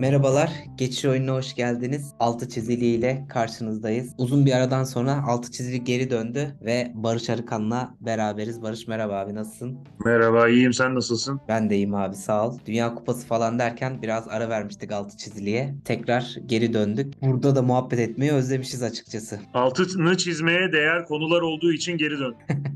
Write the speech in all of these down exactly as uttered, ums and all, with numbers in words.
Merhabalar, Geçiş Oyununa hoş geldiniz. Altı çizili ile karşınızdayız. Uzun bir aradan sonra altı çizili geri döndü ve Barış Arıkan'la beraberiz. Barış merhaba abi, nasılsın? Merhaba, iyiyim. Sen nasılsın? Ben de iyiyim abi, sağ ol. Dünya Kupası falan derken biraz ara vermiştik altı çiziliye. Tekrar geri döndük. Burada da muhabbet etmeyi özlemişiz açıkçası. Altını çizmeye değer konular olduğu için geri dön.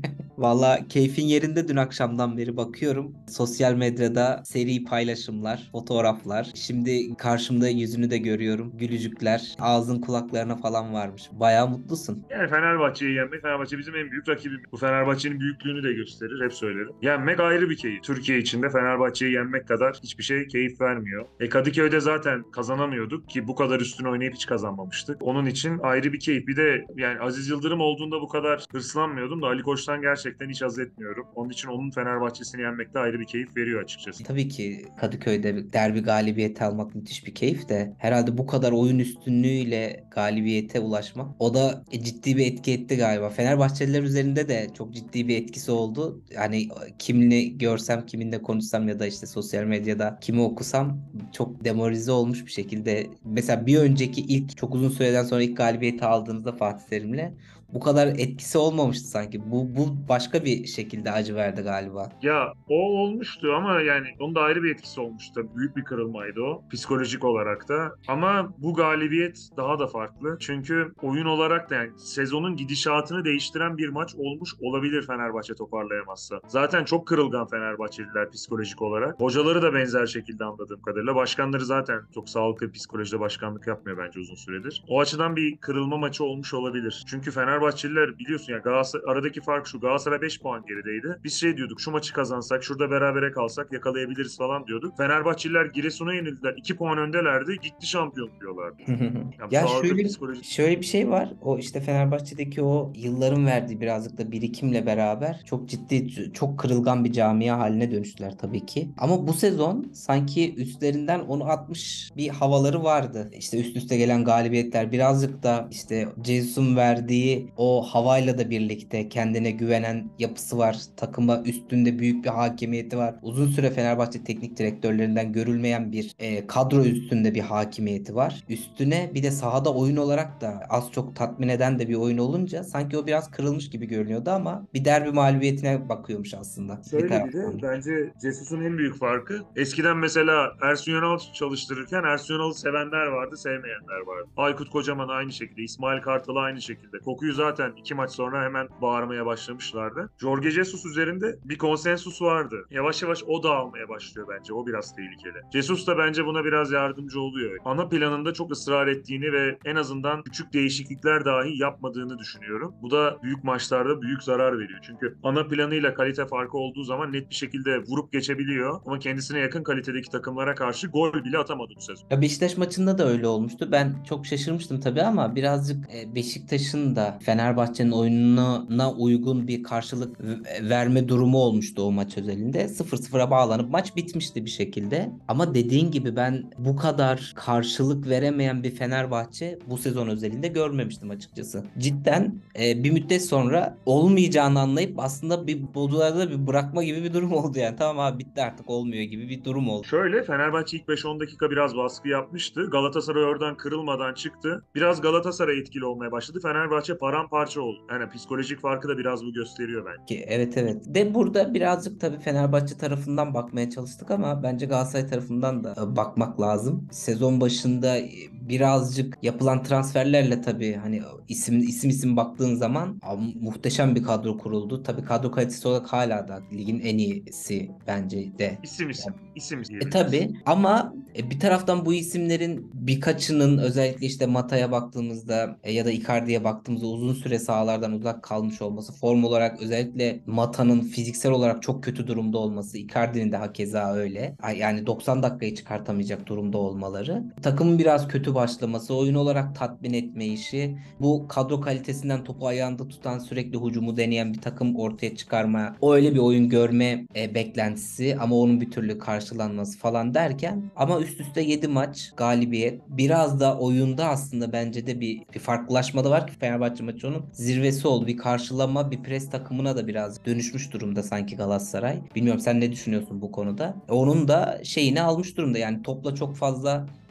Valla keyfin yerinde, dün akşamdan beri bakıyorum. Sosyal medyada seri paylaşımlar, fotoğraflar. Şimdi karşımda yüzünü de görüyorum. Gülücükler, ağzın kulaklarına falan varmış. Bayağı mutlusun. Yani Fenerbahçe'yi yenmek, Fenerbahçe bizim en büyük rakibimiz. Bu Fenerbahçe'nin büyüklüğünü de gösterir, hep söylerim. Yenmek ayrı bir keyif. Türkiye içinde Fenerbahçe'yi yenmek kadar hiçbir şey keyif vermiyor. E Kadıköy'de zaten kazanamıyorduk ki bu kadar üstüne oynayıp hiç kazanmamıştık. Onun için ayrı bir keyif. Bir de yani Aziz Yıldırım olduğunda bu kadar hırslanmıyordum da Ali Koç'tan gerçekten hiç haz etmiyorum. Onun için onun Fenerbahçe'sini yenmek de ayrı bir keyif veriyor açıkçası. Tabii ki Kadıköy'de bir derbi galibiyeti almak müthiş bir keyif de herhalde bu kadar oyun üstünlüğüyle galibiyete ulaşmak, o da e, ciddi bir etki etti galiba. Fenerbahçeliler üzerinde de çok ciddi bir etkisi oldu. Hani kimini görsem, kiminle konuşsam ya da işte sosyal medyada kimi okusam çok demoralize olmuş bir şekilde. Mesela bir önceki ilk çok uzun süreden sonra ilk galibiyeti aldığınızda Fatih Terim'le bu kadar etkisi olmamıştı sanki. Bu, bu başka bir şekilde acı verdi galiba. Ya o olmuştu ama yani onun da ayrı bir etkisi olmuştu. Tabii büyük bir kırılmaydı o psikolojik olarak da. Ama bu galibiyet daha da farklı. Çünkü oyun olarak da yani sezonun gidişatını değiştiren bir maç olmuş olabilir Fenerbahçe toparlayamazsa. Zaten çok kırılgan Fenerbahçeliler psikolojik olarak. Hocaları da benzer şekilde anladığım kadarıyla. Başkanları zaten çok sağlıklı bir psikolojide başkanlık yapmıyor bence uzun süredir. O açıdan bir kırılma maçı olmuş olabilir. Çünkü Fenerbahçeliler biliyorsun ya Galatasaray aradaki fark şu. Galatasaray beş puan gerideydi. Biz şey diyorduk, şu maçı kazansak, şurada berabere kalsak yakalayabiliriz falan diyorduk. Fenerbahçeliler Giresun'a yenildiler. iki puan öndelerdi. Gitti şampiyon diyorlardı. Ya bu Ya sağlıklı bir şöyle psikoloji. şöyle bir şey var. O işte Fenerbahçe'deki o yılların verdiği birazcık da birikimle beraber çok ciddi, çok kırılgan bir camia haline dönüştüler tabii ki. Ama bu sezon sanki üstlerinden onu atmış bir havaları vardı. İşte üst üste gelen galibiyetler birazcık da işte Jesus'un verdiği o havayla da birlikte kendine güvenen yapısı var. Takıma üstünde büyük bir hakimiyeti var. Uzun süre Fenerbahçe teknik direktörlerinden görülmeyen bir e, kadro üstünde bir hakimiyeti var. Üstüne bir de sahada oyun olarak da az çok tatmin eden de bir oyun olunca sanki o biraz kırılmış gibi görünüyordu ama bir derbi mağlubiyetine bakıyormuş aslında bir Şöyle bir de taraftan. bence Jesus'un en büyük farkı eskiden mesela Ersun Yanal çalıştırırken Ersun Yanal'ı sevenler vardı, sevmeyenler vardı. Aykut Kocaman aynı şekilde, İsmail Kartal aynı şekilde. Kokuyu zaten iki maç sonra hemen bağırmaya başlamışlardı. Jorge Jesus üzerinde bir konsensus vardı. Yavaş yavaş o dağılmaya başlıyor bence. O biraz tehlikeli. Jesus da bence buna biraz yardımcı oluyor. Ana planında çok ısrar ettiğini ve en azından küçük değişiklikler dahi yapmadığını düşünüyorum. Bu da büyük maçlarda büyük zarar veriyor. Çünkü ana planıyla kalite farkı olduğu zaman net bir şekilde vurup geçebiliyor. Ama kendisine yakın kalitedeki takımlara karşı gol bile atamadı bu sezon. Ya Beşiktaş maçında da öyle olmuştu. Ben çok şaşırmıştım tabii ama birazcık e, Beşiktaş'ın da Fenerbahçe'nin oyununa uygun bir karşılık v- verme durumu olmuştu o maç özelinde. sıfır sıfıra bağlanıp maç bitmişti bir şekilde. Ama dediğin gibi ben bu kadar karşılık veremeyen bir Fenerbahçe bu sezon özelinde görmemiştim açıkçası. Cidden e, bir müddet sonra olmayacağını anlayıp aslında bir bodularda bir bırakma gibi bir durum oldu yani. Tamam abi, bitti artık, olmuyor gibi bir durum oldu. Şöyle Fenerbahçe ilk beş on dakika biraz baskı yapmıştı. Galatasaray oradan kırılmadan çıktı. Biraz Galatasaray etkili olmaya başladı. Fenerbahçe paramparça oldu. Yani psikolojik farkı da biraz bu gösteriyor bence. Ki evet, evet. De burada birazcık tabii Fenerbahçe tarafından bakmaya çalıştık ama bence Galatasaray tarafından da e, bakmak lazım. Sezon başında e, birazcık yapılan transferlerle tabii hani isim isim isim baktığın zaman a, muhteşem bir kadro kuruldu. Tabii kadro kalitesi olarak hala da ligin en iyisi bence de. İsim isim, isim E diyebiliriz. tabii ama e, bir taraftan bu isimlerin birkaçının, özellikle işte Mata'ya baktığımızda e, ya da Icardi'ye baktığımızda uzun süre sahalardan uzak kalmış olması, form olarak özellikle Mata'nın fiziksel olarak çok kötü durumda olması, Icardi'nin de hakeza öyle. Ay- Yani doksan dakikayı çıkartamayacak durumda olmaları. Takımın biraz kötü başlaması, oyun olarak tatmin etme işi, bu kadro kalitesinden topu ayağında tutan, sürekli hücumu deneyen bir takım ortaya çıkarma, o öyle bir oyun görme e, beklentisi ama onun bir türlü karşılanması falan derken, ama üst üste yedi maç galibiyet, biraz da oyunda aslında bence de bir, bir farklılaşma da var ki Fenerbahçe maçı onun zirvesi oldu. Bir karşılama, bir pres takımına da biraz dönüşmüş durumda sanki Galatasaray. Bilmiyorum, sen ne düşünüyorsun bu konuda? Onun da şeyini almış durumda, yani topla çok fazla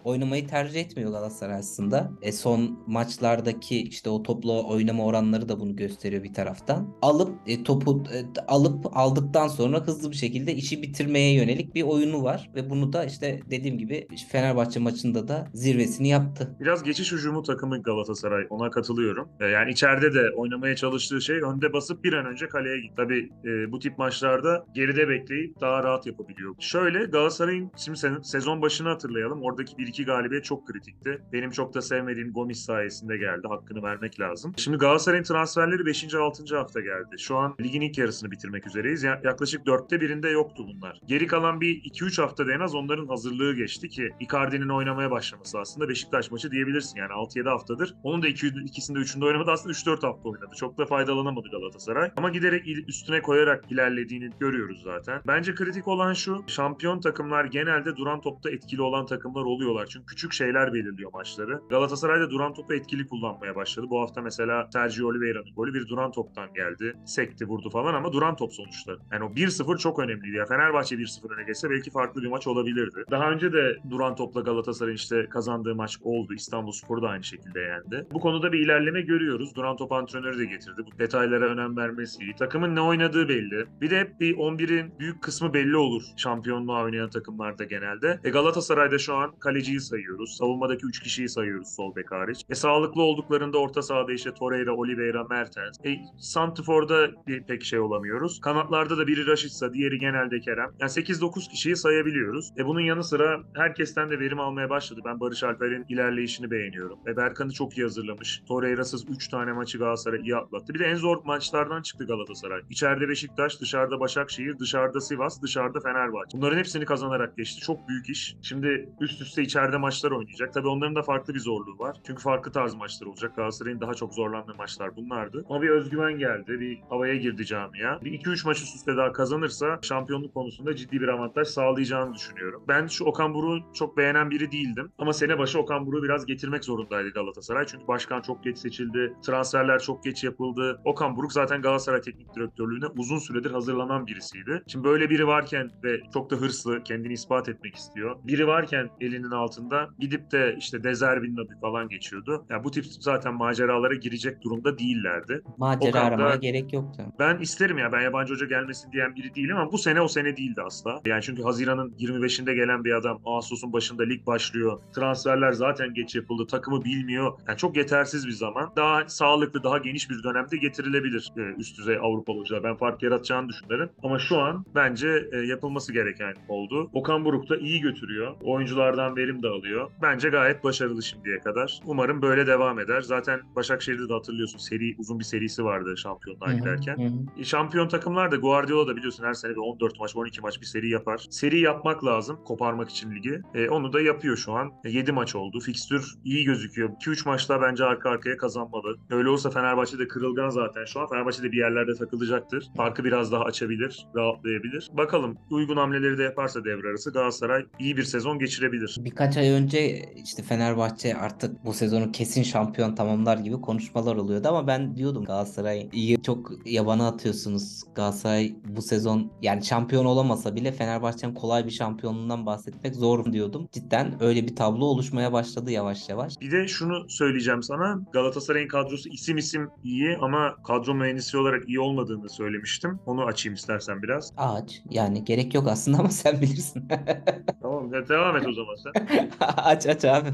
oynamayı tercih etmiyor Galatasaray aslında. E, son maçlardaki işte o toplu oynama oranları da bunu gösteriyor bir taraftan. Alıp e, topu e, alıp aldıktan sonra hızlı bir şekilde işi bitirmeye yönelik bir oyunu var ve bunu da işte dediğim gibi Fenerbahçe maçında da zirvesini yaptı. Biraz geçiş hücumu takımı Galatasaray. Ona katılıyorum. E, Yani içeride de oynamaya çalıştığı şey önde basıp bir an önce kaleye git. Tabii e, bu tip maçlarda geride bekleyip daha rahat yapabiliyor. Şöyle Galatasaray'ın şimdi se- sezon başını hatırlayalım. Oradaki bir iki galibiyet çok kritikti. Benim çok da sevmediğim Gomis sayesinde geldi. Hakkını vermek lazım. Şimdi Galatasaray'ın transferleri beşinci altıncı hafta geldi. Şu an ligin ilk yarısını bitirmek üzereyiz. Ya- yaklaşık dörtte birinde yoktu bunlar. Geri kalan bir iki üç haftada en az onların hazırlığı geçti ki Icardi'nin oynamaya başlaması aslında Beşiktaş maçı diyebilirsin. Yani altı yedi haftadır. Onun da iki, ikisinde üçünde oynamadı. Aslında üç dört hafta oynadı. Çok da faydalanamadı Galatasaray. Ama giderek il- üstüne koyarak ilerlediğini görüyoruz zaten. Bence kritik olan şu. Şampiyon takımlar genelde duran topta etkili olan takımlar oluyorlar. Çünkü küçük şeyler belirliyor maçları. Galatasaray da duran topu etkili kullanmaya başladı. Bu hafta mesela Sergio Oliveira'nın golü bir duran toptan geldi. Sekti, vurdu falan ama duran top sonuçta. Yani o bir sıfır çok önemliydi. Ya Fenerbahçe bir sıfır öne geçse belki farklı bir maç olabilirdi. Daha önce de duran topla Galatasaray'ın işte kazandığı maç oldu. İstanbulspor da aynı şekilde yendi. Bu konuda bir ilerleme görüyoruz. Duran top antrenörü de getirdi. Bu detaylara önem vermesi iyi. Takımın ne oynadığı belli. Bir de hep bir on birin büyük kısmı belli olur şampiyonluğa oynayan takımlarda genelde. E Galatasaray'da şu an kaleciyi sayıyoruz. Savunmadaki üç kişiyi sayıyoruz sol bek hariç. E sağlıklı olduklarında orta sahada işte Torreira, Oliveira, Mertens. E Santrfor'da bir pek şey olamıyoruz. Kanatlarda da biri Raşitsa, diğeri genelde Kerem. Yani sekiz dokuz kişiyi sayabiliyoruz. E bunun yanı sıra herkesten de verim almaya başladı. Ben Barış Alper'in ilerleyişini beğeniyorum. E Berkan'ı çok iyi hazırlamış. Torreira'sız üç tane maçı Galatasaray iyi atlattı. Bir de en zor maçlardan çıktı Galatasaray. İçeride Beşiktaş, dışarıda Başakşehir, dışarıda Sivas, dışarıda Fenerbahçe. Bunların hepsini kazanarak geçti. Çok büyük iş. Şimdi üst üste içeride maçlar oynayacak. Tabii onların da farklı bir zorluğu var. Çünkü farklı tarz maçlar olacak. Galatasaray'ın daha çok zorlandığı maçlar bunlardı. Ama bir özgüven geldi. Bir havaya girdi camia. Bir iki üç maç üst üste daha kazanırsa şampiyonluk konusunda ciddi bir avantaj sağlayacağını düşünüyorum. Ben şu Okan Buruk'u çok beğenen biri değildim. Ama sene başı Okan Buruk'u biraz getirmek zorundaydı Galatasaray. Çünkü başkan çok geç seçildi. Transferler çok geç yapıldı. Okan Buruk zaten Galatasaray Teknik Direktörlüğüne uzun süredir hazırlanan birisiydi. Şimdi böyle biri varken ve çok da hırslı, kendini ispat etmek istiyor. Biri varken elinin altında gidip de işte De Zerbi'nin adı falan geçiyordu. Yani bu tip zaten maceralara girecek durumda değillerdi. Macera Okan aramaya da gerek yoktu. ben isterim ya ben yabancı hoca gelmesin diyen biri değilim ama bu sene o sene değildi asla. Yani çünkü Haziran'ın yirmi beşinde gelen bir adam Ağustos'un başında lig başlıyor. Transferler zaten geç yapıldı. Takımı bilmiyor. Yani çok yetersiz bir zaman. Daha sağlıklı, daha geniş bir dönemde getirilebilir e, üst düzey Avrupalı hocalar. Ben fark yaratacağını düşünüyorum. Ama şu an bence e, yapılması gereken oldu. Okan Buruk da iyi götürüyor. Oyunculardan verim de alıyor. Bence gayet başarılı şimdiye kadar. Umarım böyle devam eder. Zaten Başakşehir'de de hatırlıyorsun seri uzun bir serisi vardı şampiyonluğa Hı hı, giderken. hı hı. E, Şampiyon takımlar da Guardiola da biliyorsun her sene bir on dört maç on iki maç bir seri yapar. Seri yapmak lazım koparmak için ligi. E, onu da yapıyor şu an. E, yedi maç oldu. Fikstür iyi gözüküyor. iki üç maçta bence arka arkaya kazanmalı. Öyle olsa Fenerbahçe de kırılgan zaten şu an. Fenerbahçe de bir yerlerde takılacaktır. Farkı biraz daha açabilir, rahatlayabilir. Bakalım uygun hamleleri de yaparsa devre arası Galatasaray iyi bir sezon geçirebilir. Birkaç ay önce işte Fenerbahçe artık bu sezonu kesin şampiyon tamamlar gibi konuşmalar oluyordu ama ben diyordum Galatasaray iyi çok yabana atıyorsunuz. Galatasaray bu sezon yani şampiyon olamasa bile Fenerbahçe'nin kolay bir şampiyonluğundan bahsetmek zor diyordum. Cidden öyle bir tablo oluşmaya başladı yavaş yavaş. Bir de şunu söyleyeceğim sana. Galatasaray'ın kadrosu isim isim iyi ama kadro mühendisi olarak iyi olmadığını söylemiştim. Onu açayım istersen biraz. Ağaç yani gerek yok aslında ama sen bilirsin. Tamam ya devam et o zaman sen. Aç aç abi.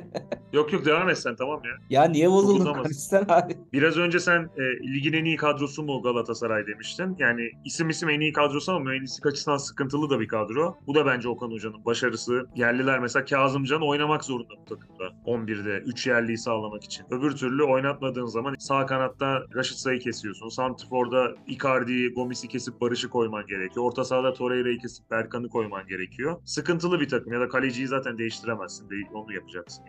Yok yok devam et sen tamam ya. Ya niye Çok bozuldun uzamasın. konuşsana abi. Biraz önce sen e, ligin en iyi kadrosu mu Galatasaray demiştin. Yani isim isim en iyi kadrosu ama mühendislik açısından sıkıntılı da bir kadro. Bu da bence Okan Hoca'nın başarısı. Yerliler mesela Kazımcan oynamak zorunda bu takımda. on birde üç yerliyi sağlamak için. Öbür türlü oynatmadığın zaman sağ kanatta Raşitsa'yı kesiyorsun. Santrfor'da Icardi'yi, Gomis'i kesip Barış'ı koyman gerekiyor. Orta sahada Torreira'yı kesip Berkan'ı koyman gerekiyor. Sıkıntılı bir takım ya da kaleciyi zaten değiştiremezsin. Değil, onu yapacaksın ya da. E,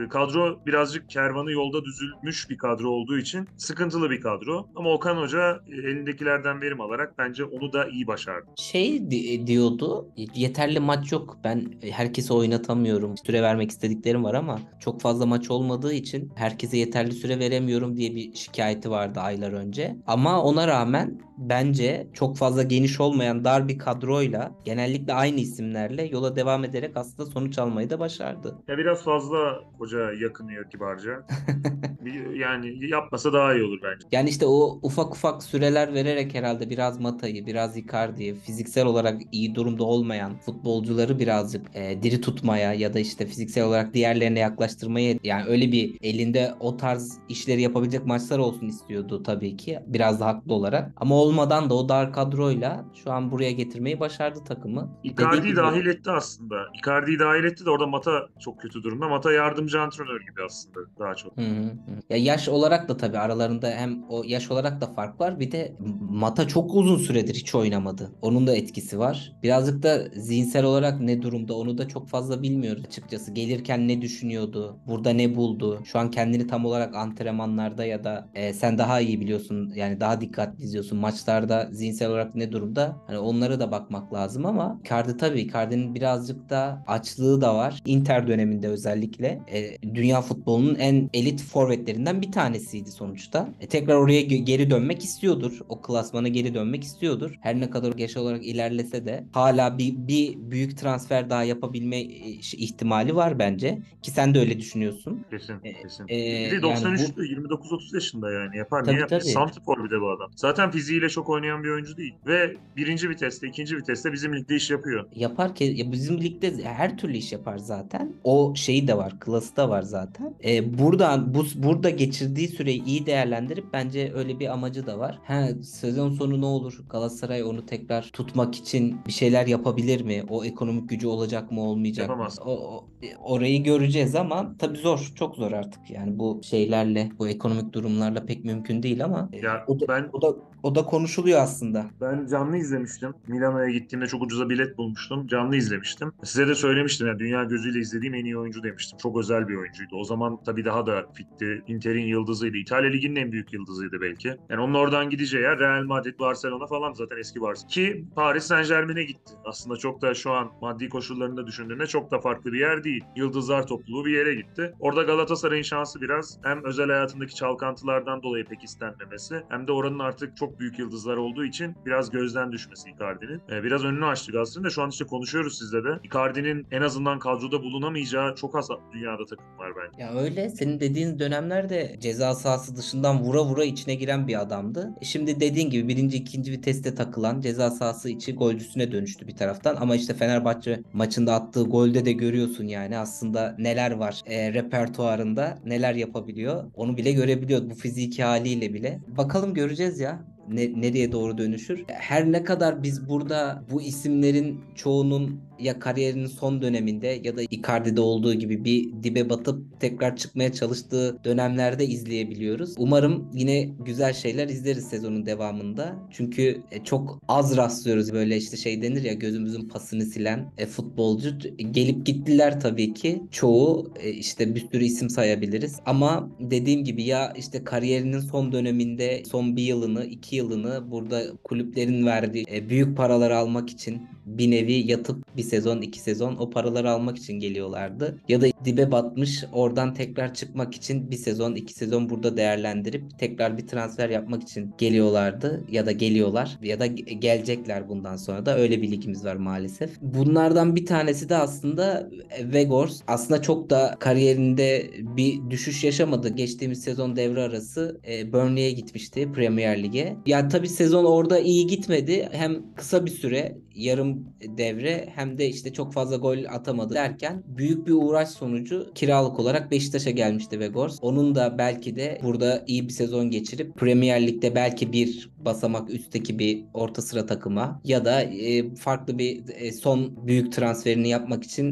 kadro birazcık kervanı yolda düzülmüş bir kadro olduğu için sıkıntılı bir kadro. Ama Okan Hoca e, elindekilerden verim alarak bence onu da iyi başardı. Şey di- diyordu, yeterli maç yok. Ben herkese oynatamıyorum. Süre vermek istediklerim var ama çok fazla maç olmadığı için herkese yeterli süre veremiyorum diye bir şikayeti vardı aylar önce. Ama ona rağmen bence çok fazla geniş olmayan dar bir kadroyla genellikle aynı isimlerle yola devam ederek aslında sonuç almayı da başardı. Ya biraz fazla hoca yakınıyor kibarca. Bir- Yani yapmasa daha iyi olur bence. Yani işte o ufak ufak süreler vererek herhalde biraz Mata'yı, biraz Icardi'yi, fiziksel olarak iyi durumda olmayan futbolcuları birazcık e, diri tutmaya ya da işte fiziksel olarak diğerlerine yaklaştırmaya, yani öyle bir elinde o tarz işleri yapabilecek maçlar olsun istiyordu tabii ki. Biraz da haklı olarak. Ama olmadan da o dar kadroyla şu an buraya getirmeyi başardı takımı. Dediğin Icardi'yi gibi. dahil etti aslında. Icardi'yi dahil etti de orada Mata çok kötü durumda. Mata yardımcı antrenör gibi aslında daha çok. Hı hı hı. Ya yaş olarak da tabii aralarında hem o yaş olarak da fark var. Bir de Mata çok uzun süredir hiç oynamadı. Onun da etkisi var. Birazcık da zihinsel olarak ne durumda onu da çok fazla bilmiyoruz açıkçası. Gelirken ne düşünüyordu? Burada ne buldu? Şu an kendini tam olarak antrenmanlarda ya da e, sen daha iyi biliyorsun. Yani daha dikkatli izliyorsun. Maçlarda zihinsel olarak ne durumda? Hani onlara da bakmak lazım ama Icardi tabii Icardi'nin birazcık da açlığı da var. Inter döneminde özellikle e, dünya futbolunun en elit forvetlerinden bir tanesiydi sonuçta. E, tekrar oraya gö- geri dönmek istiyordur. O klasmana geri dönmek istiyordur. Her ne kadar yaş olarak ilerlese de hala bir, bir büyük transfer daha yapabilme e, ş- ihtimali var bence. Ki sen de öyle düşünüyorsun. Kesin, E, kesin. e, Bir de yani bu doksan üçlü yirmi dokuz otuz yaşında yani yapar. Niye tabii yapmıyor? tabii. Santrfor bir de bu adam. Zaten fiziğiyle çok oynayan bir oyuncu değil. Ve birinci viteste, ikinci viteste bizim ligde iş yapıyor. Yapar ki ya bizim ligde her türlü iş yapar zaten. O şeyi de var, klası da var zaten. Ee, buradan bu burada geçirdiği süreyi iyi değerlendirip bence öyle bir amacı da var. Ha, sezon sonu ne olur? Galatasaray onu tekrar tutmak için bir şeyler yapabilir mi? O ekonomik gücü olacak mı, olmayacak mı? Yapamaz. O, o- orayı göreceğiz ama tabii zor, çok zor artık. Yani bu şeylerle, bu ekonomik durumlarla pek mümkün değil ama e, Ya o da ben o da o da konuşuluyor aslında. Ben canlı izlemiştim. Milano'ya gittiğimde çok ucuza bilet bulmuştum. Canlı izlemiştim. Size de söylemiştim yani dünya gözüyle izlediğim en iyi oyuncu demiştim. Çok özel bir oyuncuydu. O zaman tabii daha da fitti. Inter'in yıldızıydı. İtalya Ligi'nin en büyük yıldızıydı belki. Yani onun oradan gideceği yer Real Madrid, Barcelona falan zaten eski Barcelona. Ki Paris Saint-Germain'e gitti. Aslında çok da şu an maddi koşullarını da düşündüğünde çok da farklı bir yer değil. Yıldızlar topluluğu bir yere gitti. Orada Galatasaray'ın şansı biraz hem özel hayatındaki çalkantılardan dolayı pek istenmemesi hem de oranın artık çok büyük yıldızlar olduğu için biraz gözden düşmesi Icardi'nin. Ee, biraz önünü açtı Galatasaray'ın da şu an işte konuşuyoruz sizle de. Icardi'nin en azından kadroda bulunamayacağı çok az dünyada takım var bence. Ya öyle senin dediğin dönemlerde ceza sahası dışından vura vura içine giren bir adamdı. E Şimdi dediğin gibi birinci ikinci viteste takılan ceza sahası içi golcüsüne dönüştü bir taraftan. Ama işte Fenerbahçe maçında attığı golde de görüyorsun yani aslında neler var e, repertuarında, neler yapabiliyor. Onu bile görebiliyor bu fiziki haliyle bile. Bakalım göreceğiz ya ne, nereye doğru dönüşür. Her ne kadar biz burada bu isimlerin çoğunun ya kariyerinin son döneminde ya da Icardi'de olduğu gibi bir dibe batıp tekrar çıkmaya çalıştığı dönemlerde izleyebiliyoruz. Umarım yine güzel şeyler izleriz sezonun devamında. Çünkü e, çok az rastlıyoruz böyle işte şey denir ya gözümüzün pasını silen e, futbolcu. Gelip gittiler tabii ki. Çoğu e, işte bir sürü isim sayabiliriz. Ama dediğim gibi ya işte kariyerinin son döneminde son bir yılını, iki yılını burada kulüplerin verdiği e, büyük paraları almak için bir nevi yatıp bir sezon, iki sezon o paraları almak için geliyorlardı. Ya da dibe batmış oradan tekrar çıkmak için bir sezon, iki sezon burada değerlendirip tekrar bir transfer yapmak için geliyorlardı ya da geliyorlar ya da ge- gelecekler bundan sonra da öyle bir ligimiz var maalesef. Bunlardan bir tanesi de aslında e, Weghorst. Aslında çok da kariyerinde bir düşüş yaşamadı. Geçtiğimiz sezon devre arası e, Burnley'e gitmişti Premier Lig'e. Ya tabii sezon orada iyi gitmedi. Hem kısa bir süre yarım devre hem de işte çok fazla gol atamadı derken büyük bir uğraş sonucu kiralık olarak Beşiktaş'a gelmişti Weghorst. Onun da belki de burada iyi bir sezon geçirip Premier Lig'de belki bir basamak üstteki bir orta sıra takıma ya da e, farklı bir e, son büyük transferini yapmak için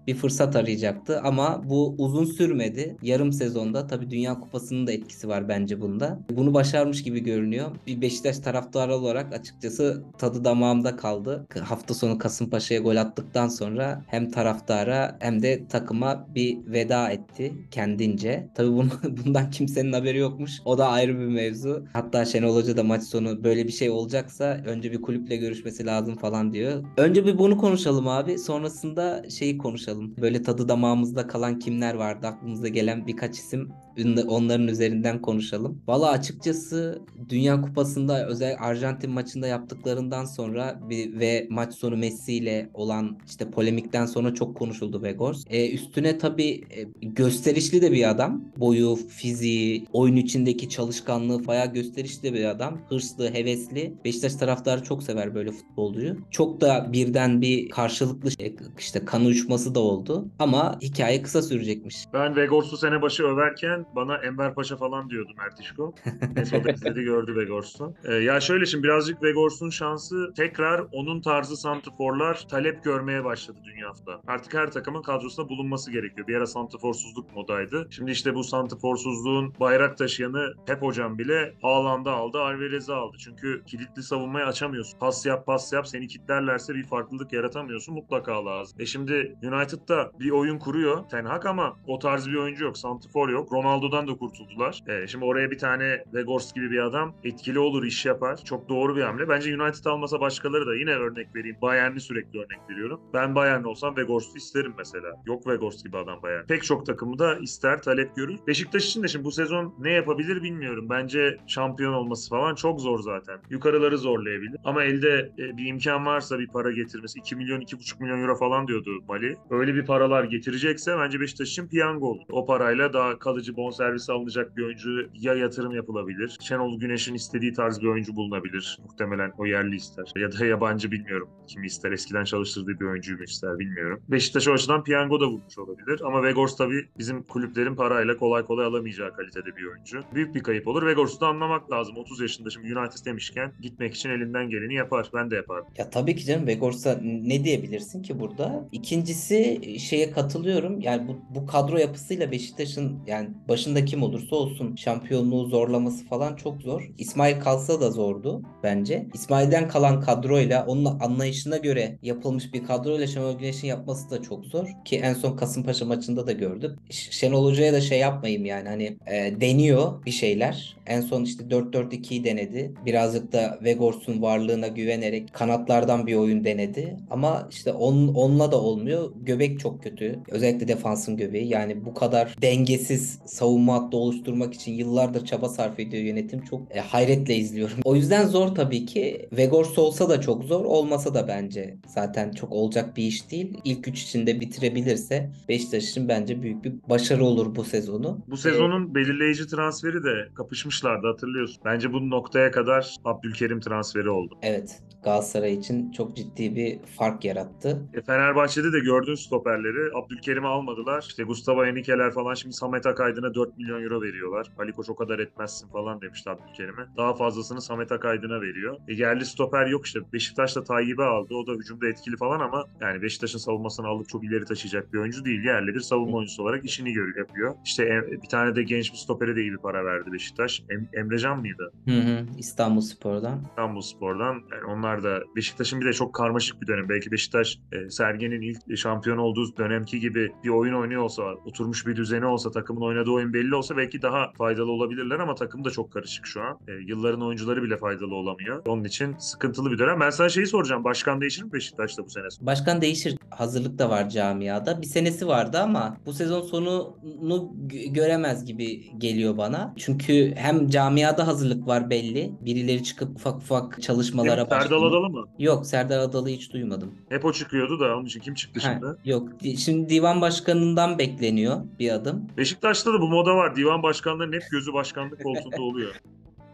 bir fırsat arayacaktı ama bu uzun sürmedi. Yarım sezonda tabii Dünya Kupası'nın da etkisi var bence bunda. Bunu başarmış gibi görünüyor. Bir Beşiktaş taraftarı olarak açıkçası tadı damağımda kaldı. Hafta sonu Kasımpaşa'ya gol attıktan sonra hem taraftara hem de takıma bir veda etti kendince. Tabii bunu, bundan kimsenin haberi yokmuş. O da ayrı bir mevzu. Hatta Şenol Hoca da maç sonu böyle bir şey olacaksa önce bir kulüple görüşmesi lazım falan diyor. Önce bir bunu konuşalım abi. Sonrasında şeyi konuşalım. Böyle tadı damağımızda kalan kimler vardı? Aklımıza gelen birkaç isim. Onların üzerinden konuşalım. Valla açıkçası Dünya Kupası'nda özel Arjantin maçında yaptıklarından sonra bir, ve maç sonu Messi ile olan işte polemikten sonra çok konuşuldu Weghorst. E, üstüne tabii e, gösterişli de bir adam. Boyu, fiziği, oyun içindeki çalışkanlığı bayağı gösterişli bir adam. Hırslı, hevesli. Beşiktaş taraftarı çok sever böyle futbolcuyu. Çok da birden bir karşılıklı şey, işte kan uyuşması da oldu. Ama hikaye kısa sürecekmiş. Ben Weghorst'u sene başı överken bana Enver Paşa falan diyordu Mert İşko. Neyse o da izledi gördü Weghorst'u. Ee, ya şöyle şimdi birazcık Weghorst'un şansı tekrar onun tarzı santrforlar talep görmeye başladı dünyada. Artık her takımın kadrosunda bulunması gerekiyor. Bir ara santrforsuzluk modaydı. Şimdi işte bu santrforsuzluğun bayrak taşıyanı Pep hocam bile Haaland'ı aldı, Alvarez'i aldı. Çünkü kilitli savunmayı açamıyorsun. Pas yap pas yap seni kilitlerlerse bir farklılık yaratamıyorsun. Mutlaka lazım. E şimdi United'da bir oyun kuruyor Ten Hag ama o tarz bir oyuncu yok. Santrfor yok. Ronaldo'dan da kurtuldular. E, şimdi oraya bir tane Weghorst gibi bir adam etkili olur, iş yapar. Çok doğru bir hamle. Bence United almasa başkaları da yine örnek vereyim. Bayern'i sürekli örnek veriyorum. Ben Bayern olsam Weghorst'u isterim mesela. Yok Weghorst gibi adam Bayern. Pek çok takımı da ister, talep görür. Beşiktaş için de şimdi bu sezon ne yapabilir bilmiyorum. Bence şampiyon olması falan çok zor zaten. Yukarıları zorlayabilir. Ama elde e, bir imkan varsa bir para getirmesi. iki milyon, iki buçuk milyon euro falan diyordu Mali. Öyle bir paralar getirecekse bence Beşiktaş için piyango olur. O parayla daha kalıcı bonservis alınacak bir oyuncu ya yatırım yapılabilir. Şenol Güneş'in istediği tarz bir oyuncu bulunabilir. Muhtemelen o yerli ister. Ya da yabancı bilmiyorum. Kimi ister? Eskiden çalıştırdığı bir oyuncuyu mu ister bilmiyorum. Beşiktaş o açıdan piyango da vurmuş olabilir. Ama Weghorst tabii bizim kulüplerin parayla kolay kolay alamayacağı kalitede bir oyuncu. Büyük bir kayıp olur. Weghorst'u da anlamak lazım. otuz yaşında şimdi United demişken gitmek için elinden geleni yapar. Ben de yaparım. Ya tabii ki canım Weghorst'a ne diyebilirsin ki burada? İkincisi şeye katılıyorum. Yani bu, bu kadro yapısıyla Beşiktaş'ın yani başında kim olursa olsun şampiyonluğu zorlaması falan çok zor. İsmail kalsa da zordu bence. İsmail'den kalan kadroyla onun anlayışına göre yapılmış bir kadroyla Şenol Güneş'in yapması da çok zor. Ki en son Kasımpaşa maçında da gördük. Ş- Şenol Hoca'ya da şey yapmayayım yani hani e, deniyor bir şeyler. En son işte dört dört ikiyi denedi. Birazcık da Weghorst'un varlığına güvenerek kanatlardan bir oyun denedi. Ama işte on, onunla da olmuyor. Göbek çok kötü. Özellikle defansın göbeği. Yani bu kadar dengesiz savunma hattı oluşturmak için yıllardır çaba sarf ediyor yönetim. Çok e, hayretle izliyorum. O yüzden zor tabii ki. Weghorst olsa da çok zor. Olmasa da bence zaten çok olacak bir iş değil. İlk üç içinde bitirebilirse Beşiktaş için bence büyük bir başarı olur bu sezonu. Bu E, sezonun belirleyici transferi de kapışmışlardı hatırlıyorsun. Bence bu noktaya kadar Abdülkerim transferi oldu. evet, Galatasaray için çok ciddi bir fark yarattı. E, Fenerbahçe'de de gördüğün stoperleri Abdülkerim'i almadılar. İşte Gustavo Henrique'ler falan şimdi Samet Akaydın'a dört milyon euro veriyorlar. Ali Koç o kadar etmezsin falan demişti Abdülkerim'e. Daha fazlasını Samet Akaydın'a veriyor. E, yerli stoper yok işte. Beşiktaş da Tayyip'i aldı. O da hücumda etkili falan ama yani Beşiktaş'ın savunmasını alıp çok ileri taşıyacak bir oyuncu değil. Yerli bir savunma oyuncusu olarak işini görüyor, yapıyor. İşte e, bir tane de genç bir stopere de iyi bir para verdi Beşiktaş. Em- Emrecan mıydı? Hı hı, İstanbulspor'dan. İstanbulspor'dan. Yani onlar da Beşiktaş'ın bir de çok karmaşık bir dönem. Belki Beşiktaş e, Sergen'in ilk şampiyon olduğu dönemki gibi bir oyun oynuyor olsa, oturmuş bir düzeni olsa, takımın oynadığı oyun belli olsa belki daha faydalı olabilirler ama takım da çok karışık şu an. E, yılların oyuncuları bile faydalı olamıyor. Onun için sıkıntılı bir dönem. Ben sana şeyi soracağım. Başkan değişir mi Beşiktaş'ta bu sene? Başkan değişir. Hazırlık da var camiada. Bir senesi vardı ama bu sezon sonunu gö- göremez gibi geliyor bana. Çünkü hem camiada hazırlık var belli. Birileri çıkıp ufak ufak Kim? çalışmalara Serdal başlıyor. Adalı mı? Yok, Serdar Adalı'yı hiç duymadım. Hep o çıkıyordu da onun için kim çıktı Ha, şimdi? yok. Di- Şimdi divan başkanından bekleniyor bir adım. Beşiktaş'ta da bu moda var. Divan başkanlarının hep gözü başkanlık koltuğunda oluyor.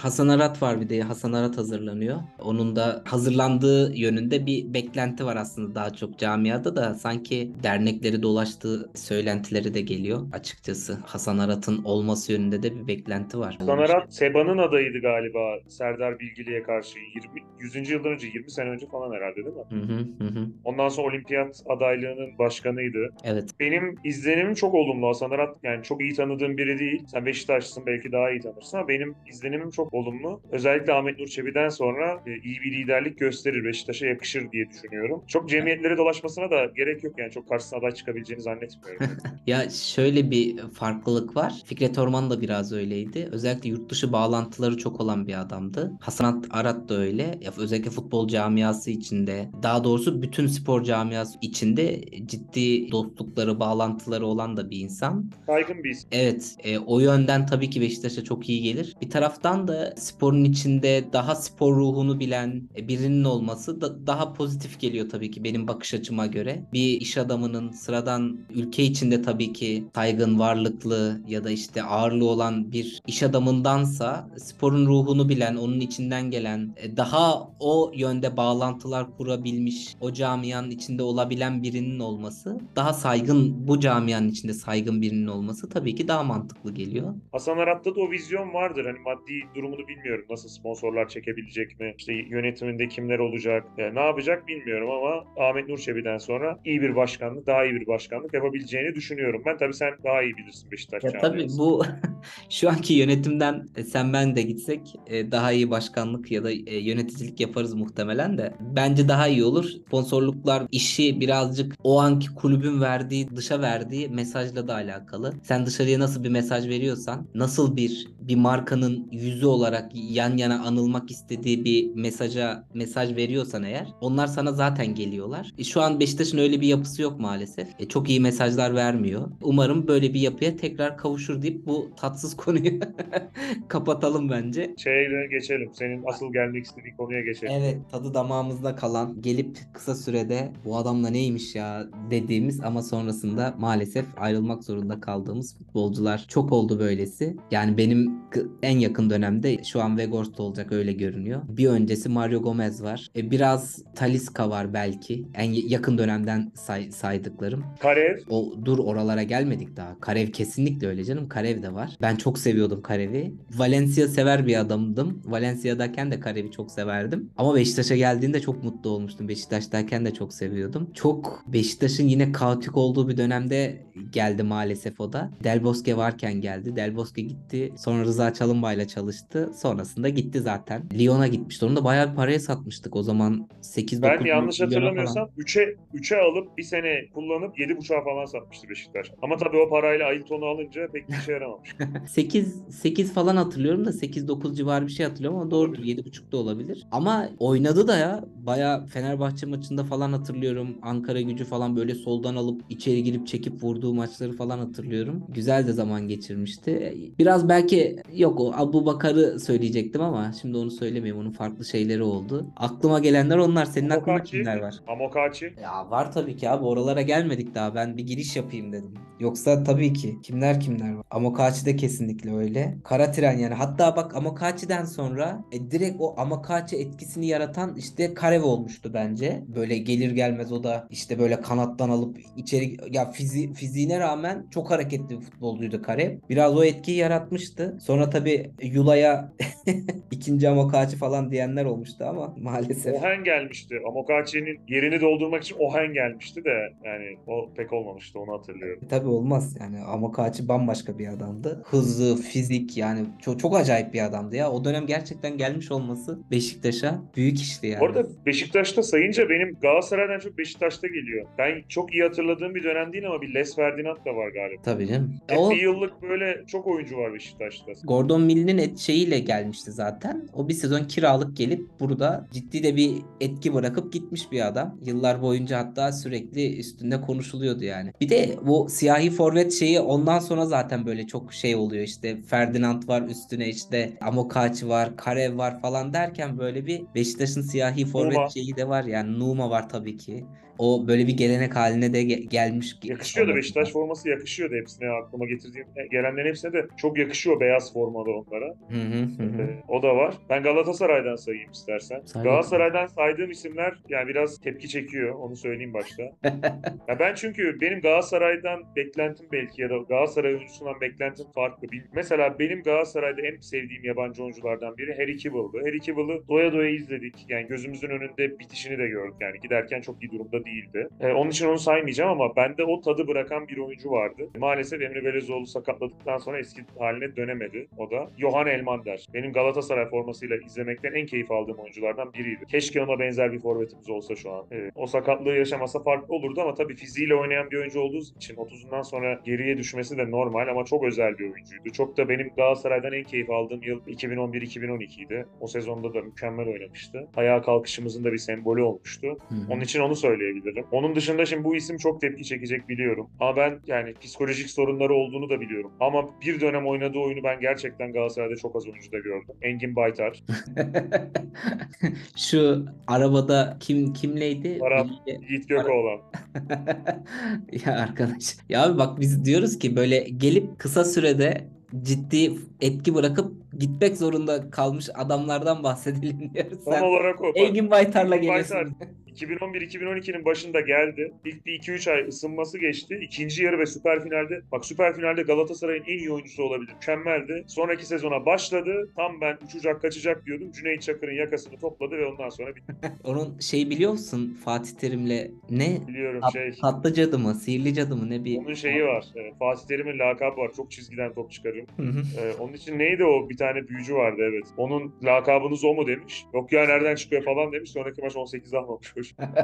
Hasan Arat var, bir de Hasan Arat hazırlanıyor. Onun da hazırlandığı yönünde bir beklenti var aslında, daha çok camiada da sanki dernekleri dolaştığı söylentileri de geliyor açıkçası. Hasan Arat'ın olması yönünde de bir beklenti var. Sanarat Seba'nın adayıydı galiba Serdar Bilgili'ye karşı. yirmi, yüzüncü yıldan önce, yirmi sene önce falan herhalde, değil mi? Hı hı hı. Hı. Ondan sonra olimpiyat adaylığının başkanıydı. Evet. Benim izlenimim çok olumlu. Hasan Arat yani çok iyi tanıdığım biri değil. Sen Beşiktaşlısın, belki daha iyi tanırsın ama benim izlenimim çok olumlu. Özellikle Ahmet Nur Çebi'den sonra e, iyi bir liderlik gösterir. Beşiktaş'a yakışır diye düşünüyorum. Çok cemiyetlere dolaşmasına da gerek yok yani. Çok karşısına aday çıkabileceğini zannetmiyorum. Ya şöyle bir farklılık var. Fikret Orman da biraz öyleydi. Özellikle yurt dışı bağlantıları çok olan bir adamdı. Hasan Arat da öyle. Ya özellikle futbol camiası içinde, daha doğrusu bütün spor camiası içinde ciddi dostlukları, bağlantıları olan da bir insan. Saygın bir isim. Evet, e, o yönden tabii ki Beşiktaş'a çok iyi gelir. Bir taraftan da sporun içinde daha spor ruhunu bilen e, birinin olması da daha pozitif geliyor tabii ki benim bakış açıma göre. Bir iş adamının sıradan, ülke içinde tabii ki saygın, varlıklı ya da işte ağırlığı olan bir iş adamındansa sporun ruhunu bilen, onun içinden gelen, e, daha o yönde bağlantılar kurabilmiş, o camianın içinde olabilen birinin olması, daha saygın, bu camianın içinde saygın birinin olması tabii ki daha mantıklı geliyor. Hasan Arat'ta da o vizyon vardır. Hani maddi durumunu bilmiyorum. Nasıl sponsorlar çekebilecek mi? İşte yönetiminde kimler olacak? Yani ne yapacak bilmiyorum ama Ahmet Nur Çebi'den sonra iyi bir başkanlık, daha iyi bir başkanlık yapabileceğini düşünüyorum. Ben tabii sen daha iyi bilirsin Beşiktaş Ya tabii camiasını. bu şu anki yönetimden e, sen ben de gitsek e, daha iyi başkanlık ya da e, yöneticilik yaparız muhtemelen de. Bence daha iyi olur. Sponsorluklar işi birazcık o anki kulübün verdiği, dışa verdiği mesajla da alakalı. Sen dışarıya nasıl bir mesaj veriyorsan, nasıl bir bir markanın yüzü olarak yan yana anılmak istediği bir mesaja mesaj veriyorsan eğer, onlar sana zaten geliyorlar. E, şu an Beşiktaş'ın öyle bir yapısı yok maalesef. E, çok iyi mesajlar vermiyor. Umarım böyle bir yapıya tekrar kavuşur deyip bu tatsız konuyu kapatalım bence. Şeye geçelim. Senin asıl gelmek istediğin konuya geçelim. Evet, tadı damağımızda kalan, gelip kısa sürede bu adamla neymiş ya dediğimiz ama sonrasında maalesef ayrılmak zorunda kaldığımız futbolcular çok oldu böylesi. Yani benim k- en yakın dönemde şu an Weghorst olacak, öyle görünüyor. Bir öncesi Mario Gomez var. E, biraz Talisca var belki. En y- yakın dönemden say- saydıklarım. Karev, O dur, oralara gelmedik daha. Karev kesinlikle öyle canım. Karev de var. Ben çok seviyordum Karev'i. Valencia sever bir adamdım. Valencia'dayken de Karev'i çok severdim. Ama Beşiktaş'a geldiğinde çok mutlu olmuştum. Beşiktaş'tayken de çok seviyordum. Çok Beşiktaş'ın yine kaotik olduğu bir dönemde geldi maalesef o da. Del Bosque varken geldi. Del Bosque gitti. Sonra Rıza Çalınbay'la çalıştı. Sonrasında gitti zaten. Lyon'a gitmişti. Onu da bayağı bir paraya satmıştık. O zaman sekiz ben dokuz yanlış milyona falan. hatırlamıyorsam üçe üçe alıp bir sene kullanıp yedi buçuğa falan satmıştı Beşiktaş. Ama tabii o parayla Ailton'u alınca pek bir işe yaramamış. sekiz sekiz falan hatırlıyorum da, sekiz dokuz civarı bir şey hatırlıyorum ama doğrudur, Olabilir. yedi buçuk da olabilir. Ama oynadı da ya, baya Fenerbahçe maçında falan hatırlıyorum. Ankara Gücü falan böyle soldan alıp içeri girip çekip vurduğu maçları falan hatırlıyorum. Güzel de zaman geçirmişti. Biraz belki, yok, o Abu Bakar'ı söyleyecektim ama şimdi onu söylemeyeyim. Onun farklı şeyleri oldu. Aklıma gelenler onlar. Senin aklında Amokachi, kimler var? Amokachi. Ya var tabii ki abi, oralara gelmedik daha, ben bir giriş yapayım dedim. Yoksa tabii ki kimler kimler var. Amokachi de kesinlikle öyle. Kara tren yani, hatta bak Amokachi'den sonra e, direkt o Amokachi etkisini yaratan işte Karev olmuştu bence. Böyle gelir gelmez o da işte böyle kanattan alıp içeri, ya fizi, fiziğine rağmen çok hareketli bir futbolcuydu Karev. Biraz o etkiyi yaratmıştı. Sonra tabii Yula'ya ikinci Amokachi falan diyenler olmuştu ama maalesef. Ohen gelmişti. Amokachi'nin yerini doldurmak için Ohen gelmişti de yani o pek olmamıştı, onu hatırlıyorum. E, tabii olmaz yani, Amokachi bambaşka bir adamdı. Hızlı, fizik, yani çok çok acayip bir adamdı ya. O dönem gerçekten gelmiş olması Beşiktaş'a büyük işti Bu yani. arada Beşiktaş'ta sayınca benim Galatasaray'dan çok Beşiktaş'ta geliyor. Ben çok iyi hatırladığım bir dönem değil ama bir Les Ferdinand da var galiba. Tabii canım. Hep bir O yıllık böyle çok oyuncu var Beşiktaş'ta. Gordon Mill'in et şeyiyle gelmişti zaten. O bir sezon kiralık gelip burada ciddi de bir etki bırakıp gitmiş bir adam. Yıllar boyunca hatta sürekli üstünde konuşuluyordu yani. Bir de bu siyahi forvet şeyi ondan sonra zaten böyle çok şey şey oluyor işte, Ferdinand var, üstüne işte Amokachi var, Karev var falan derken böyle bir Beşiktaş'ın siyahi forvet Numa. şeyi de var yani, Numa var tabii ki. O böyle bir gelenek haline de ge- gelmiş Yakışıyordu, Beşiktaş sonrasında. forması yakışıyordu hepsine, aklıma getirdiğim gelenlerin hepsine de çok yakışıyor beyaz formada onlara. Hı hı hı. Hı. Ee, o da var. Ben Galatasaray'dan sayayım istersen. Say bakalım. Galatasaray'dan saydığım isimler yani biraz tepki çekiyor, onu söyleyeyim başta. Ya ben çünkü benim Galatasaray'dan beklentim belki ya da Galatasaray oyuncusundan beklentim farklı. Bil- Mesela benim Galatasaray'da en sevdiğim yabancı oyunculardan biri Harry Kewell'dı. Harry Kewell'ı doya doya izledik. Yani gözümüzün önünde bitişini de gördük. Yani giderken çok iyi durumda değildi. Ee, onun için onu saymayacağım ama bende o tadı bırakan bir oyuncu vardı. Maalesef Emre Belezoğlu sakatladıktan sonra eski haline dönemedi o da. Johan Elmander. Benim Galatasaray formasıyla izlemekten en keyif aldığım oyunculardan biriydi. Keşke ona benzer bir forvetimiz olsa şu an. Ee, o sakatlığı yaşamasa farklı olurdu ama tabii fiziğiyle oynayan bir oyuncu olduğu için otuzundan sonra geriye düşmesi de normal ama çok özel bir oyuncuydu. Çok da benim Galatasaray'dan en keyif aldığım yıl iki bin on bir iki bin on iki idi. O sezonda da mükemmel oynamıştı. Ayağa kalkışımızın da bir sembolü olmuştu. Hı hı. Onun için onu söyleyebilirim. Onun dışında şimdi bu isim çok tepki çekecek biliyorum. Ama ben yani psikolojik sorunları olduğunu da biliyorum. Ama bir dönem oynadığı oyunu ben gerçekten Galatasaray'da çok az oyuncuda gördüm. Engin Baytar. Şu arabada kim kimleydi? Arap Biriyle Yiğit ara- Gökoğlan. Ya arkadaş. Ya abi bak, biz diyoruz ki böyle gelip kısa sürede ciddi etki bırakıp gitmek zorunda kalmış adamlardan bahsedelim diyoruz. Tam Sen olarak o. Bak, Engin Baytar'la Engin Baytar geliyorsun. iki bin on bir iki bin on ikinin başında geldi. İlk bir iki üç ay ısınması geçti. İkinci yarı ve süper finalde, bak süper finalde Galatasaray'ın en iyi oyuncusu olabilir. Mükemmeldi. Sonraki sezona başladı. Tam ben uçacak kaçacak diyordum. Cüneyt Çakır'ın yakasını topladı ve ondan sonra bitti. Onun şey biliyor musun, Fatih Terim'le ne, Biliyorum Tat- şey. tatlı cadı mı, sihirli cadı mı, ne bir Onun şeyi var. e, Fatih Terim'in lakabı var. Çok çizgiden top çıkarır. Hı hı. Ee, onun için neydi o? Bir tane büyücü vardı, evet. Onun lakabınız o mu demiş. Yok ya, nereden çıkıyor falan demiş. Sonraki maç on sekiz almamış.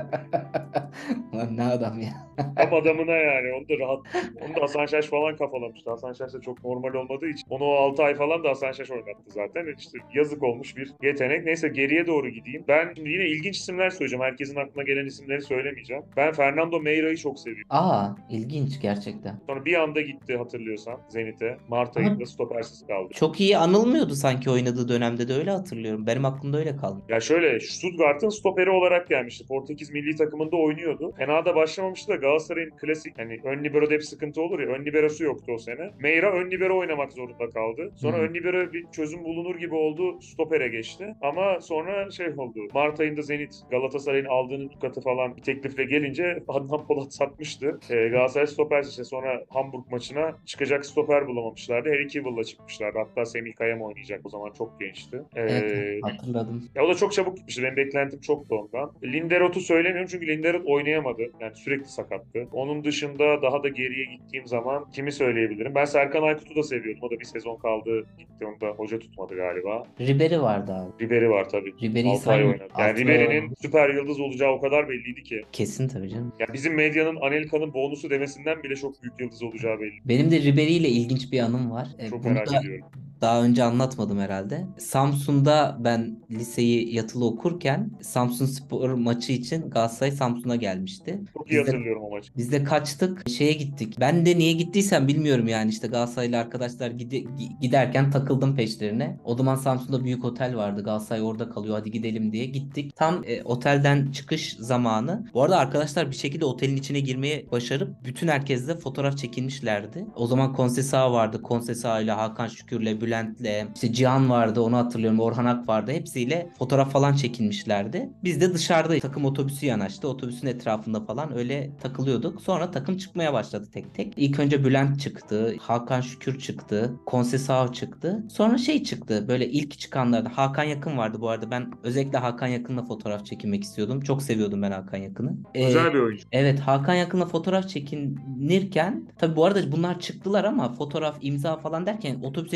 Lan ne adam ya. Tam adamına yani. Onu da rahat. Onu da Hasan Şaş falan kafalamıştı. Hasan Şaş da çok normal olmadığı için. Onu o altı ay falan da Hasan Şaş oynattı zaten. İşte yazık olmuş bir yetenek. Neyse, geriye doğru gideyim. Ben şimdi yine ilginç isimler söyleyeceğim. Herkesin aklına gelen isimleri söylemeyeceğim. Ben Fernando Meira'yı çok seviyorum. Aa, ilginç gerçekten. Sonra bir anda gitti hatırlıyorsan Zenit'e. Mart Ama ayında stopersiz kaldı. çok iyi anılmıyordu sanki oynadığı dönemde de, öyle hatırlıyorum. Benim aklımda öyle kaldı. Ya şöyle, Stuttgart'ın stoperi olarak gelmişti. Portekiz milli takımında oynuyordu. Fena da başlamamıştı da Galatasaray'ın klasik hani ön libero'da hep sıkıntı olur ya. Ön libero'su yoktu o sene. Meira ön libero oynamak zorunda kaldı. Hı Sonra hı. ön libero bir çözüm bulunur gibi oldu. Stopere geçti. Ama sonra şey oldu. Mart ayında Zenit Galatasaray'ın aldığının katı falan bir teklifle gelince Adnan Polat satmıştı. Ee, Galatasaray stoper işte, sonra Hamburg maçına çıkacak stoper bulamamışlardı. Harry Kewell'la çıkmışlardı. Hatta Semih Kaya mı oynayacak, o zaman çok gençti. Evet, Ee, hatırladım. ya o da çok çabuk gitmişti. Benim beklentim çoktu ondan. Linderot'u söylemiyorum çünkü Linderot oynayamadı. Yani sürekli sakattı. Onun dışında daha da geriye gittiğim zaman kimi söyleyebilirim? Ben Serkan Aykut'u da seviyordum. O da bir sezon kaldı gitti. Onu da hoca tutmadı galiba. Ribery vardı abi. Ribery var tabii. Ribery'yi altı ay saymıyor. oynadı. Yani Altı ay Ribery'nin oynadı. süper yıldız olacağı o kadar belliydi ki. Kesin tabii canım. Ya bizim medyanın Anelka'nın bonusu demesinden bile çok büyük yıldız olacağı belli. Benim de Ribery ile ilginç bir anım var. E, Çok bunu merak da ediyorum. daha önce anlatmadım herhalde. Samsun'da ben liseyi yatılı okurken Samsunspor maçı için Galatasaray Samsun'a gelmişti. Çok iyi Biz de hatırlıyorum o maçı. biz de kaçtık, şeye gittik. Ben de niye gittiysem bilmiyorum yani, işte Galatasaraylı arkadaşlar gide- gi- giderken takıldım peşlerine. O zaman Samsun'da büyük otel vardı. Galatasaray orada kalıyor, hadi gidelim diye gittik. Tam e, otelden çıkış zamanı. Bu arada arkadaşlar bir şekilde otelin içine girmeyi başarıp bütün herkesle fotoğraf çekilmişlerdi. O zaman Konsesa vardı. Konsesa ile Hakan Şükür'le, Bülent'le, işte Cihan vardı, onu hatırlıyorum. Orhan Ak vardı. Hepsiyle fotoğraf falan çekilmişlerdi. Biz de dışarıda takım otobüsü yanaştı. Otobüsün etrafında falan öyle takılıyorduk. Sonra takım çıkmaya başladı tek tek. İlk önce Bülent çıktı. Hakan Şükür çıktı. Konsesao çıktı. Sonra şey çıktı. Böyle ilk çıkanlarda Hakan Yakın vardı bu arada. Ben özellikle Hakan Yakın'la fotoğraf çekinmek istiyordum. Çok seviyordum ben Hakan Yakın'ı. Ee, Özel bir oyuncu. Evet, Hakan Yakın'la fotoğraf çekinirken tabii bu arada bunlar çıktılar ama fotoğraf, imza falan derken otobüse kimse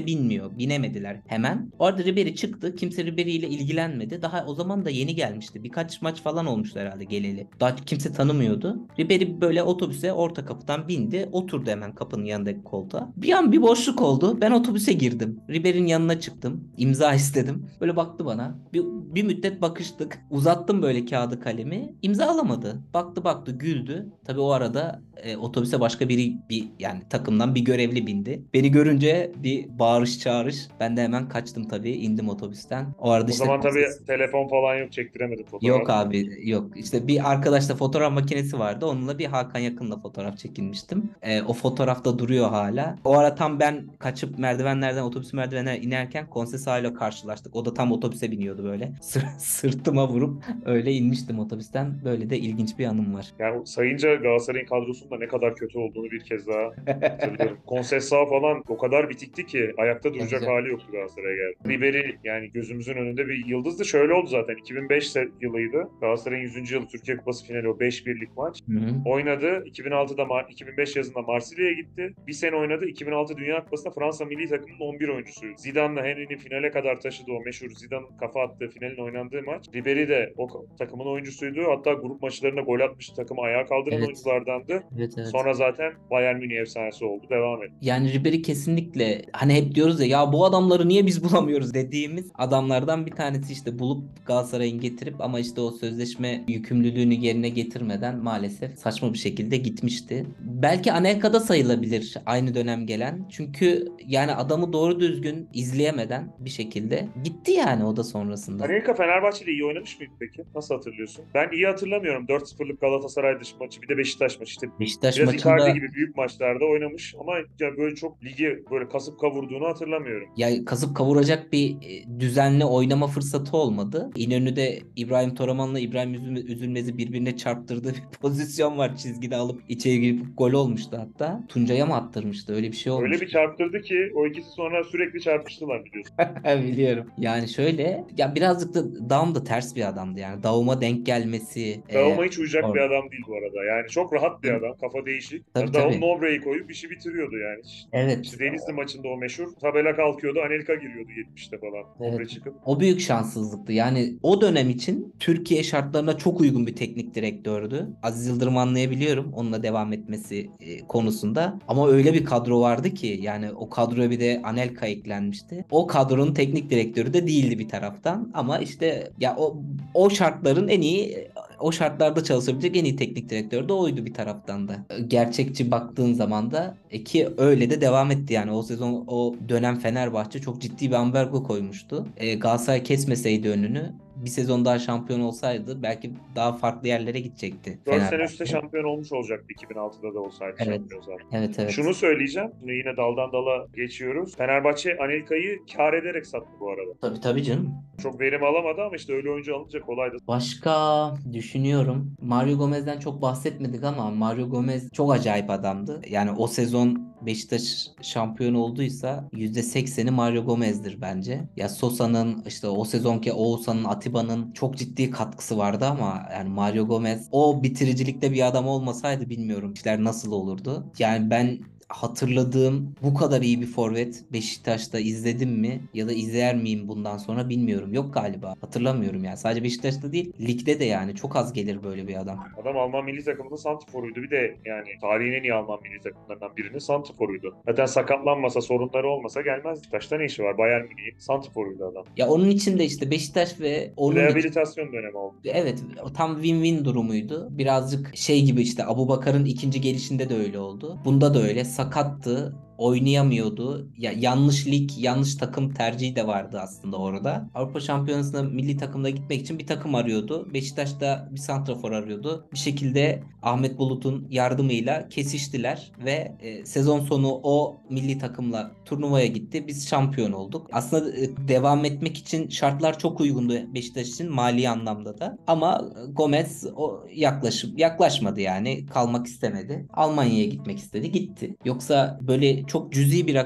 binmiyor. Binemediler hemen. Orada Ribery çıktı. Kimse Ribery ile ilgilenmedi. Daha o zaman da yeni gelmişti. Birkaç maç falan olmuştu herhalde geleli. Daha kimse tanımıyordu. Ribery böyle otobüse orta kapıdan bindi. Oturdu hemen kapının yanındaki koltuğa. Bir an bir boşluk oldu. Ben otobüse girdim. Ribery'nin yanına çıktım. İmza istedim. Böyle baktı bana. Bir, bir müddet bakıştık. Uzattım böyle kağıdı kalemi. İmza alamadı. Baktı baktı güldü. Tabii o arada e, otobüse başka biri bir yani takımdan bir görevli bindi. Beni görünce bir bağırış çağırış. Ben de hemen kaçtım tabii. İndim otobüsten. O arada O işte zaman tabii telefon falan yok, çektiremedim yok fotoğraf. abi yok. İşte bir arkadaşla fotoğraf makinesi vardı. Onunla bir Hakan Yakın'la fotoğraf çekilmiştim. Ee, o fotoğrafta duruyor hala. O ara tam ben kaçıp merdivenlerden otobüs merdivenlerine inerken Konsesa'yla karşılaştık. O da tam otobüse biniyordu böyle. Sır- sırtıma vurup öyle inmiştim otobüsten. Böyle de ilginç bir anım var. Yani sayınca Galatasaray'ın kadrosunun da ne kadar kötü olduğunu bir kez daha hatırlıyorum. Konsesua falan o kadar bitikti ki ayakta Tabii duracak canım. hali yoktu Galatasaray'a geldi. Ribery yani gözümüzün önünde bir yıldızdı. Şöyle oldu zaten. iki bin beş se- yılıydı. Galatasaray'ın yüzüncü yılı Türkiye Kupası finali, o beş birlik maç. Hı hı. Oynadı. iki bin altıda Mar- iki bin beş yazında Marsilya'ya gitti. Bir sene oynadı. iki bin altı Dünya Kupası'nda Fransa milli takımının on bir oyuncusuydu. Zidane'la Henry'ni finale kadar taşıdı, o meşhur Zidane'ın kafa attığı finalin oynandığı maç. Ribery de o ka- takımın oyuncusuydu. Hatta grup maçlarında gol atmıştı. Takımı ayağa kaldıran Evet. oyunculardandı. Evet evet. Sonra zaten Bayern Münih efsanesi oldu. Devam etti. Yani Ribery kesinlikle hani hep diyoruz ya ya bu adamları niye biz bulamıyoruz dediğimiz adamlardan bir tanesi işte bulup Galatasaray'ın getirip ama işte o sözleşme yükümlülüğünü yerine getirmeden maalesef saçma bir şekilde gitmişti. Belki Anelka'da sayılabilir aynı dönem gelen. Çünkü yani adamı doğru düzgün izleyemeden bir şekilde gitti yani o da sonrasında. Anelka Fenerbahçe'de iyi oynamış mıydı peki? Nasıl hatırlıyorsun? Ben iyi hatırlamıyorum. dört sıfırlık Galatasaray dışı maçı, bir de Beşiktaş maçı. İşte Beşiktaş biraz Icardi maçında gibi büyük maçlarda oynamış ama ya böyle çok ligi böyle kasıp kavurduğunu hatırlamıyorum. ya kasıp kavuracak bir e, düzenli oynama fırsatı olmadı. İnönü'de İbrahim Toraman'la İbrahim Üzüm- Üzülmez'i birbirine çarptırdığı bir pozisyon var. Çizgide alıp içeri girip gol olmuştu hatta. Tuncay'a mı attırmıştı? Öyle bir şey Öyle bir olmuştu. çarptırdı ki o ikisi sonra sürekli çarpıştılar biliyorsun. Biliyorum. Yani şöyle ya birazcık da Daum da ters bir adamdı yani. Daum'a denk gelmesi e, Daum'a hiç uyacak bir or- adam değil bu arada. Yani çok rahat bir tabii adam. Kafa değişik. tabii. Yani Daum tabii. Nobre'yi koyup işi bitiriyordu yani. Evet. İşte Denizli maçında o meşhur. Tabela kalkıyordu. Anelka giriyordu yetmişte falan. Evet. Nobre çıkıp. O büyük şanssızlıktı. Yani o dönem için Türkiye şartlarına çok uygun bir teknik direktördü. Aziz Yıldırım anlayabiliyorum onunla devam etmesi e, konusunda. Ama öyle bir kadro vardı ki yani o kadroya bir de Anelka eklenmişti. O kadronun teknik direktörü de değildi bir taraftan. Ama işte ya o o şartların en iyi o şartlarda çalışabilecek en iyi teknik direktör de oydu bir taraftan da. Gerçekçi baktığın zaman da e, ki öyle de devam etti yani o sezon o dönem Fenerbahçe çok ciddi bir ambargo koymuştu. E, Galatasaray kesmeseydi önünü bir sezon daha şampiyon olsaydı belki daha farklı yerlere gidecekti Dört sene üstte Fenerbahçe. şampiyon olmuş olacaktı, iki bin altıda da olsaydı Evet. şampiyon zaten. Evet evet. Şunu söyleyeceğim. Şimdi yine daldan dala geçiyoruz. Fenerbahçe Anelka'yı kar ederek sattı bu arada. Tabii tabii canım. Çok verim alamadı ama işte öyle oyuncu alınca kolay da. Başka düşünüyorum. Mario Gomez'den çok bahsetmedik ama Mario Gomez çok acayip adamdı. Yani o sezon Beşiktaş şampiyon olduysa yüzde sekseni Mario Gomez'dir bence. Ya Sosa'nın işte o sezonki Oğuzhan'ın, Atiba'nın çok ciddi katkısı vardı ama yani Mario Gomez o bitiricilikte bir adam olmasaydı bilmiyorum işler nasıl olurdu. Yani ben hatırladığım bu kadar iyi bir forvet Beşiktaş'ta izledim mi ya da izler miyim bundan sonra bilmiyorum. Yok galiba. Hatırlamıyorum yani. Sadece Beşiktaş'ta değil, ligde de yani çok az gelir böyle bir adam. Adam Alman milli takımının santrforuydu. Bir de yani tarihin en iyi Alman milli takımlarından birinin santrforuydu. Zaten sakatlanmasa, sorunları olmasa gelmezdi. Taşta ne işi var? Bayern Münih'in santrforuydu adam. Ya onun için de işte Beşiktaş ve onun için Rehabilitasyon dönemi oldu. evet o tam win-win durumuydu. Birazcık şey gibi işte Abubakar'ın ikinci gelişinde de öyle oldu. Bunda da öyle sakattı. Oynayamıyordu. Ya yanlış lig, yanlış takım tercihi de vardı aslında orada. Avrupa Şampiyonası'na milli takımda gitmek için bir takım arıyordu. Beşiktaş da bir santrafor arıyordu. Bir şekilde Ahmet Bulut'un yardımıyla kesiştiler ve e, sezon sonu o milli takımla turnuvaya gitti. Biz şampiyon olduk. Aslında e, devam etmek için şartlar çok uygundu Beşiktaş için mali anlamda da. Ama Gomez o yaklaşım yaklaşmadı yani kalmak istemedi. Almanya'ya gitmek istedi, gitti. Yoksa böyle çok cüzi bir rakam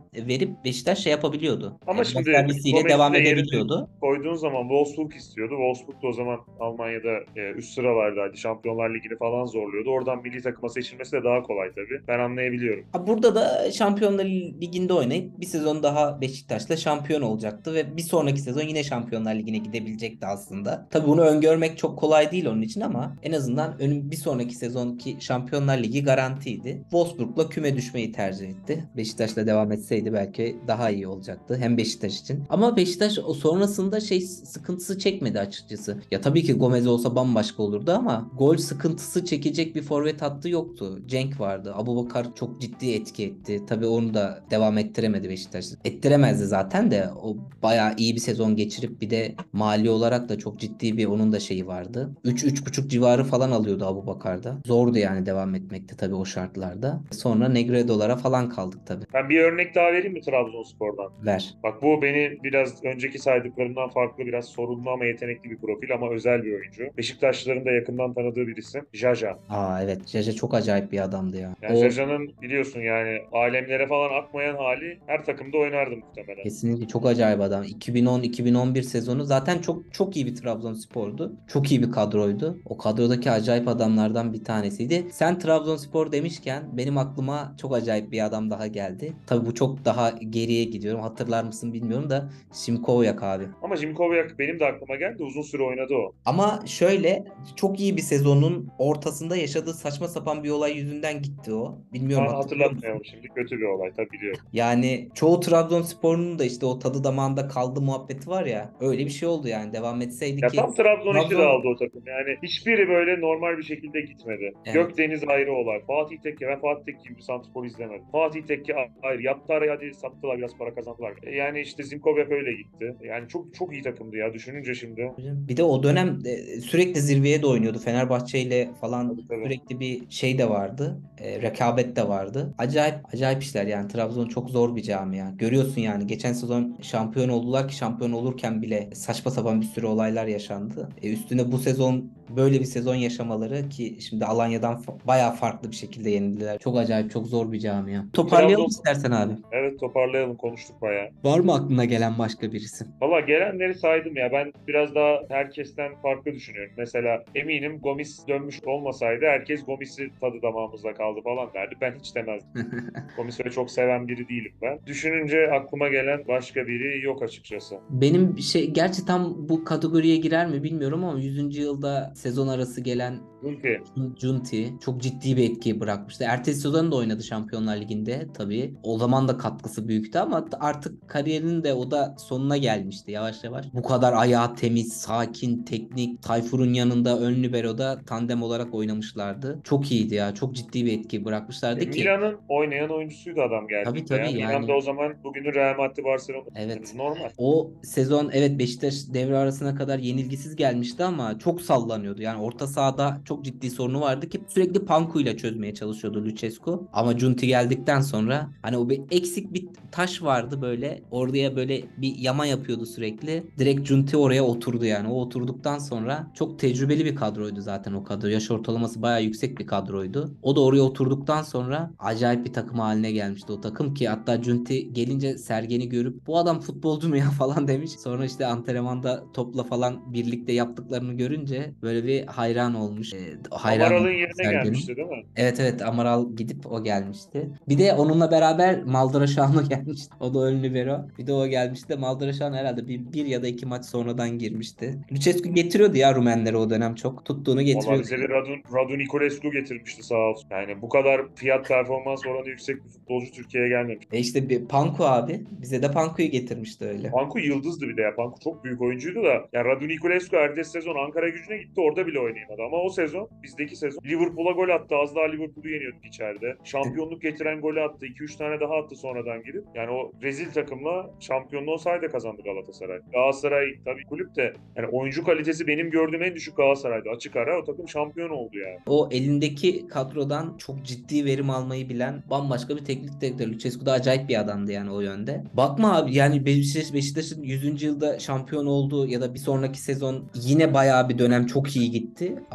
verip Beşiktaş şey yapabiliyordu. Ama E, şimdi bonservisiyle Gomez'i devam de yerine edebiliyordu. koyduğun zaman Wolfsburg istiyordu. Wolfsburg da o zaman Almanya'da e, üst sıralardaydı. Şampiyonlar Ligi'ni falan zorluyordu. Oradan milli takıma seçilmesi de daha kolay tabii. Ben anlayabiliyorum. Ha, burada da Şampiyonlar Ligi'nde oynayıp bir sezon daha Beşiktaş'la şampiyon olacaktı ve bir sonraki sezon yine Şampiyonlar Ligi'ne gidebilecekti aslında. Tabii bunu öngörmek çok kolay değil onun için ama en azından önüm bir sonraki sezonki Şampiyonlar Ligi garantiydi. Wolfsburg'la küme düşmeyi tercih etti. Beşiktaş'la devam etseydi belki daha iyi olacaktı hem Beşiktaş için. Ama Beşiktaş o sonrasında şey sıkıntısı çekmedi açıkçası. Ya tabii ki Gomez olsa bambaşka olurdu ama gol sıkıntısı çekecek bir forvet hattı yoktu. Cenk vardı. Abubakar çok ciddi etki etti. Tabii onu da devam ettiremedi Beşiktaş. Ettiremezdi zaten de o bayağı iyi bir sezon geçirip bir de mali olarak da çok ciddi bir onun da şeyi vardı. üç üç buçuk civarı falan alıyordu Abubakar'da. Zordu yani devam etmekte tabii o şartlarda. Sonra Negredo'lara falan kaldık tabii. Ben bir örnek daha vereyim mi Trabzonspor'dan? Ver. Bak bu beni biraz önceki saydıklarımdan farklı, biraz sorunlu ama yetenekli bir profil ama özel bir oyuncu. Beşiktaşlıların da yakından tanıdığı bir isim. Jaja. Aa evet. Jaja çok acayip bir adamdı ya. Yani O Jaja'nın biliyorsun yani alemlere falan akmayan hali her takımda oynardı muhtemelen. kesinlikle çok acayip adam. iki bin on iki bin on bir sezonu zaten çok çok iyi bir Trabzonspor'du. Çok iyi bir kadroydu. O kadrodaki acayip adamlardan bir tanesiydi. Sen Trabzonspor demişken benim aklıma çok acayip bir adam daha geldi. Tabii bu çok daha geriye gidiyorum. Hatırlar mısın bilmiyorum da Şimkoviak abi. Ama Jim Kovac benim de aklıma geldi. Uzun süre oynadı o. Ama şöyle çok iyi bir sezonun ortasında yaşadığı saçma sapan bir olay yüzünden gitti o. Bilmiyorum Ha, hatırlıyor musun? hatırlatmayalım şimdi. Kötü bir olay tabii biliyorum. Yani çoğu Trabzonspor'un da işte o tadı damağında kaldı muhabbeti var ya. Öyle bir şey oldu yani. Devam etseydi Ya ki tam Trabzon işi Trabzon dağıldı o takım. Yani hiçbiri böyle normal bir şekilde gitmedi. evet. Gökdeniz ayrı olay. Fatih Tekke, ben Fatih Tekke gibi Santrfor'u izlemedim. Fatih Tekke ayrı. Yaptı araya hadi sattılar biraz para kazandılar. E, Yani işte Zimkovic öyle gitti. Yani çok çok iyi takımdı ya düşününce şimdi. Bir de o dönem e, sürekli zirveye de oynuyordu. Fenerbahçe ile falan Tabii tabii. sürekli bir şey de vardı. E, rekabet de vardı. Acayip acayip işler yani. Trabzon çok zor bir camia. Görüyorsun yani geçen sezon şampiyon oldular ki şampiyon olurken bile saçma sapan bir sürü olaylar yaşandı. E, üstüne bu sezon böyle bir sezon yaşamaları ki şimdi Alanya'dan fa- bayağı farklı bir şekilde yenildiler. Çok acayip, çok zor bir camia. Toparlayalım Trabzon istersen abi. evet toparlayalım konuştuk bayağı. Var mı aklına gelen başka birisi? Valla gelenleri saydım ya. Ben biraz daha herkesten farklı düşünüyorum. Mesela eminim Gomis dönmüş olmasaydı herkes Gomis'i tadı damağımızda kaldı falan derdi. Ben hiç demezdim. Gomis'i çok seven biri değilim ben. Düşününce aklıma gelen başka biri yok açıkçası. Benim bir şey gerçi tam bu kategoriye girer mi bilmiyorum ama yüzüncü yılda sezon arası gelen Ülke. Junti çok ciddi bir etki bırakmıştı. Ertesi sezon da oynadı Şampiyonlar Ligi'nde tabii. O zaman da katkısı büyüktü ama artık kariyerinin de o da sonuna gelmişti yavaş yavaş. Bu kadar ayağı temiz, sakin, teknik, Tayfur'un yanında ön libero'da tandem olarak oynamışlardı. Çok iyiydi ya. Çok ciddi bir etki E, bırakmışlardı ki. Milan'ın oynayan oyuncusuydu adam Tabii geldiğinde ya. tabii Milan'da yani. o zaman bugünün Real Madrid Barcelona. Evet. Normal. O sezon evet Beşiktaş devre arasına kadar yenilgisiz gelmişti ama çok sallanıyordu. Yani orta sahada çok ciddi sorunu vardı ki sürekli Panku ile çözmeye çalışıyordu Lucescu. Ama Junti geldikten sonra hani o bir eksik bir taş vardı böyle. Oraya böyle bir yama yapıyordu sürekli. Direkt Junti oraya oturdu yani. O oturduktan sonra çok tecrübeli bir kadroydu zaten o kadro. Yaş ortalaması bayağı yüksek bir kadroydu. O da oraya oturduktan sonra acayip bir takım haline gelmişti o takım ki hatta Junti gelince Sergen'i görüp bu adam futbolcu mu ya falan demiş. Sonra işte antrenmanda topla falan birlikte yaptıklarını görünce böyle bir hayran olmuş. Ee, hayran Amaral'ın olmuş yerine Sergen'in. gelmişti değil mi? Evet evet Amaral gidip o gelmişti. Bir de onunla beraber Maldraşanlı gelmişti. O da ön libero. Bir de o gelmişti. Maldraşan herhalde bir, bir ya da iki maç sonradan girmişti. Lucescu getiriyordu ya Rumenleri o dönem çok. Tuttuğunu Valla getiriyordu. bize bir Radu, Radu Niculescu getirmişti sağ olsun. Yani bu kadar fiyat performans oranı yüksek bir futbolcu Türkiye'ye gelmemiş. E işte bir Panku abi. Bize de Panku'yu getirmişti öyle. Panku yıldızdı bir de ya. Panku çok büyük oyuncuydu da. Ya Radu Niculescu ertesi sezon Ankara Gücü'ne gitti. Orada bile oynayamadı. Ama o sezon bizdeki sezon Liverpool'a gol attı. Az daha Liverpool'u yeniyorduk içeride. Şampiyonluk getiren golü attı. iki üç tane daha attı sonradan girip. Yani o rezil takımla şampiyonluğu sayede kazandı Galatasaray. Galatasaray tabii kulüp de yani oyuncu kalitesi benim gördüğüm en düşük Galatasaray'dı. Açık ara o takım şampiyon oldu yani. O elindeki kadrodan çok ciddi verim almayı bilen bambaşka bir teknik direktör. Lucescu da acayip bir adamdı yani o yönde. Bakma abi yani Beşiktaş, Beşiktaş'ın yüzüncü yılda şampiyon olduğu ya da bir sonraki sezon yine bayağı bir dönem çok iyi gitti. Ama çok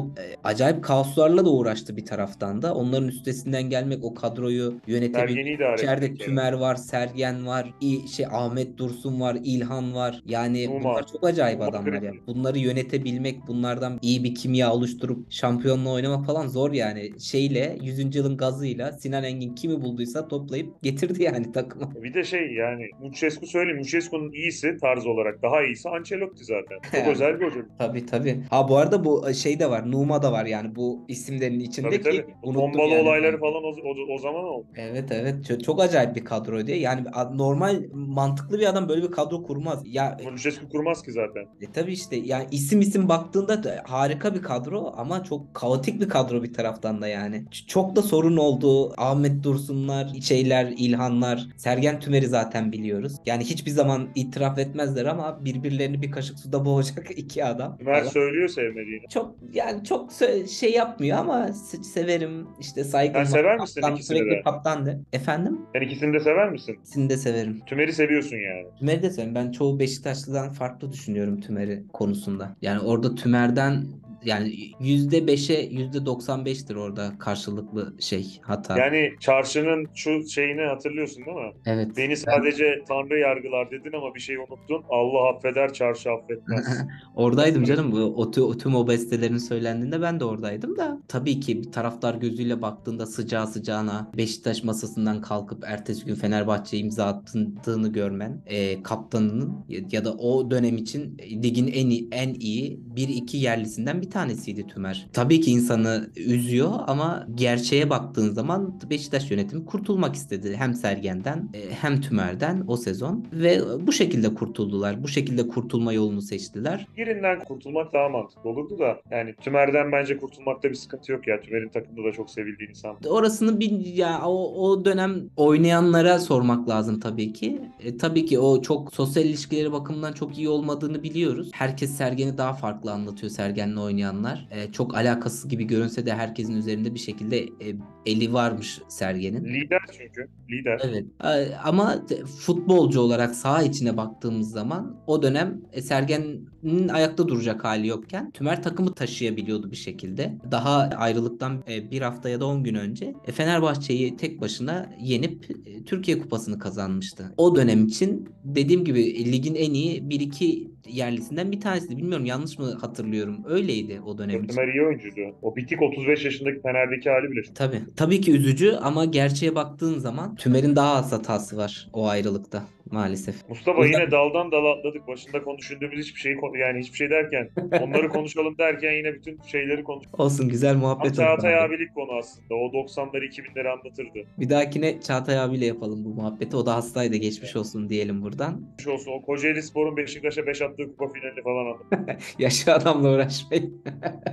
e, acayip kaoslarla da uğraştı bir taraftan da. Onların üstesinden gelmek, o kadroyu yönetebilmek. Sergen'i idare İçeride etmek yani. Tümer var, Sergen var, İ- şey Ahmet Dursun var, İlhan var. Yani bunlar Numan. çok acayip Numan adamlar ya. kritik. Bunları yönetebilmek, bunlardan iyi bir kimya oluşturup şampiyonla oynamak falan zor yani. Şeyle yüzüncü yılın gazıyla Sinan Engin kimi bulduysa toplayıp getirdi yani takıma. Bir de şey yani Lucescu söyleyeyim. Lucescu'nun iyisi tarz olarak daha iyisi Ancelotti zaten. Çok özel bir hoca. Tabii tabii. Ha bu arada bu şey de var. Numa da var yani bu isimlerin Tabii içinde ki tabii. Bu unuttum tombalı yani. olayları falan o, o, o zaman oldu. Evet evet çok, çok acayip bir kadro diye. Yani a- normal mantıklı bir adam böyle bir kadro kurmaz. Ya Ama Lucescu kurmaz ki zaten. e, tabii işte yani isim isim baktığında da harika bir kadro ama çok kaotik bir kadro bir taraftan da yani. Ç- Çok da sorun oldu. Ahmet Dursunlar, şeyler, İlhanlar, Sergen Tümer'i zaten biliyoruz. Yani hiçbir zaman itiraf etmezler ama birbirlerini bir kaşık suda boğacak iki adam Ömer falan. söylüyor sevmediğini. Çok yani çok sö- şey yapmıyor ama se- severim işte Sen saygım var. sever misin Kaptan ikisini sürekli de? kaptan de. Efendim? Sen ikisini de sever misin? İkisini de severim. Tümer'i seviyorsun yani. Tümer'i de severim. Ben çoğu Beşiktaşlı'dan farklı düşünüyorum Tümer'i konusunda. Yani orada Tümer'den yani yüzde beşe yüzde doksan beştir orada karşılıklı şey hata. Yani çarşının şu şeyini hatırlıyorsun değil mi? Evet. Beni Ben sadece Tanrı yargılar dedin ama bir şey unuttun. Allah affeder, çarşı affetmez. oradaydım Hatırlıyor canım. musun? Bu, o, tü- o tüm o bestelerin söylendiğinde ben de oradaydım da. Tabii ki bir taraftar gözüyle baktığında sıcağı sıcağına Beşiktaş masasından kalkıp ertesi gün Fenerbahçe'ye imza attığını görmen, e, kaptanının ya, ya da o dönem için ligin en iyi, en iyi bir iki yerlisinden bir tanesiydi Tümer. Tabii ki insanı üzüyor ama gerçeğe baktığın zaman Beşiktaş yönetimi kurtulmak istedi. Hem Sergen'den e, hem Tümer'den o sezon ve bu şekilde kurtuldular. Bu şekilde kurtulma yolunu seçtiler. Birinden kurtulmak daha mantıklı olurdu da. Yani Tümer'den bence kurtulmakta bir sıkıntı yok ya. Tümer'in takımda da çok sevildiği insan. Orasını bir ya o, o dönem oynayanlara sormak lazım tabii ki. E, tabii ki o çok sosyal ilişkileri bakımından çok iyi olmadığını biliyoruz. Herkes Sergen'i daha farklı anlatıyor Sergen'le oynayanlar. E, çok alakasız gibi görünse de herkesin üzerinde bir şekilde e, eli varmış Sergen'in. Lider çünkü. Lider. Evet. A- Ama te- futbolcu olarak saha içine baktığımız zaman o dönem e, Sergen'in ayakta duracak hali yokken Tümer takımı taşıyabiliyordu bir şekilde. Daha ayrılıktan e, bir hafta ya da on gün önce e, Fenerbahçe'yi tek başına yenip e, Türkiye Kupası'nı kazanmıştı. O dönem için dediğim gibi e, ligin en iyi bir iki yerlisinden bir tanesiydi. Bilmiyorum yanlış mı hatırlıyorum. Öyleydi o dönem için. Tümer iyi oyuncuydu. O bitik otuz beş yaşındaki Fener'deki hali bile çok. Tabii. Tabii ki üzücü ama gerçeğe baktığın zaman Tümer'in daha az hatası var o ayrılıkta maalesef. O Mustafa yine yüzden daldan dala atladık. Başında konuştuğumuz hiçbir şey yani hiçbir şey derken onları konuşalım derken yine bütün şeyleri konuştuk. olsun güzel Tam muhabbet oldu Çağatay abi. abilik konu aslında. O doksanları iki binleri anlatırdı. Bir dahakine Çağatay abiyle yapalım bu muhabbeti. O da hastaydı geçmiş olsun diyelim buradan. Geçmiş olsun. O Kocaeli Spor'un Beşiktaş'a beş attığı kupa finalini falan anlatırdı. Yaşlı adamla uğraşmayın.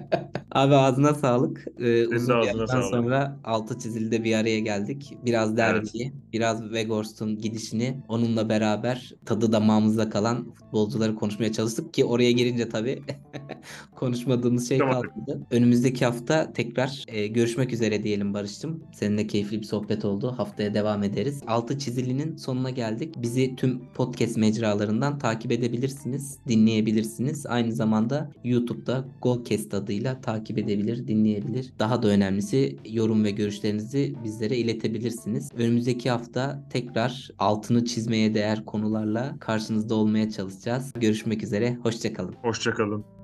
Abi ağzına sağlık. Ee, Senin de uzun bir ağzına aradan sağlık. sonra altı çizilde bir araya geldik. Biraz Evet. derbiyi, biraz Weghorst'un gidişini, onunla beraber tadı damağımızda kalan futbolcuları konuşmaya çalıştık ki oraya girince tabii konuşmadığımız şey Çıkamadık. kalmadı. Önümüzdeki hafta tekrar e, görüşmek üzere diyelim Barış'cığım. Seninle keyifli bir sohbet oldu. Haftaya devam ederiz. Altı çizilinin sonuna geldik. Bizi tüm podcast mecralarından takip edebilirsiniz, dinleyebilirsiniz. Aynı zamanda YouTube'da Golcast adıyla takip edebilir, dinleyebilir. Daha da önemlisi yorum ve görüşlerinizi bizlere iletebilirsiniz. Önümüzdeki hafta tekrar altını çizmeye değer konularla karşınızda olmaya çalışacağız. Görüşmek üzere, hoşça kalın. Hoşça kalın.